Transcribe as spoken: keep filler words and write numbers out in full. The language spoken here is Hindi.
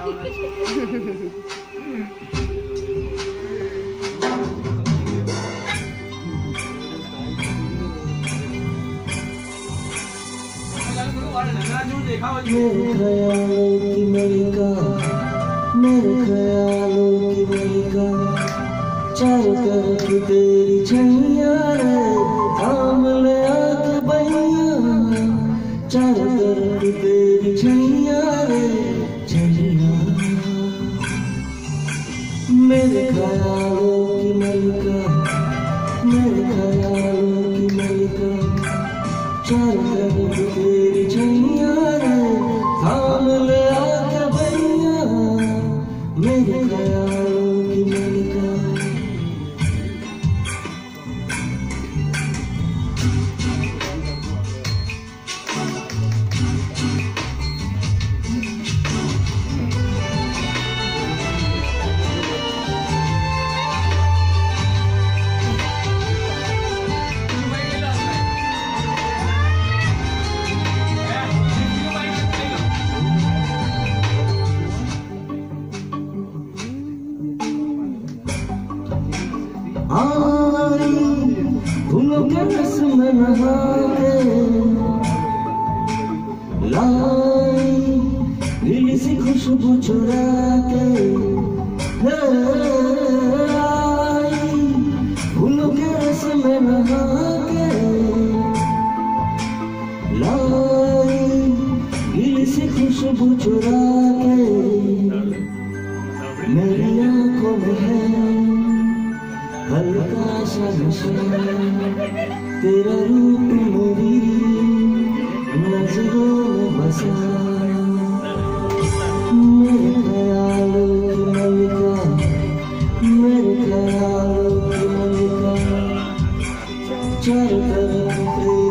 मेरे ख्यालों की मलिका, मेरे ख्यालों की मलिका, चारों तरफ तेरी छैया रे, थाम ले आके बैया, चारों तरफ तेरी छैया रे, छैया। मेरे ख्यालों की मलिका, मेरे ख्यालों की मलिका, चारों तरफ तेरी छैया रे, थाम ले आके बैया, मेरे ख्यालों की मलिका। आई फूलों के रस में नहा के, लाई नीली सी खुशबू चुरा के, आई फूलों के रस में नहा के, लाई नीली सी खुशबू चुरा के, मेरी आंखों में है हल्का सा नशा, तेरा रूप मेरी नजरों में बसा। मेरे ख्यालों की मलिका, मेरे ख्यालों की मलिका, चारों तरफ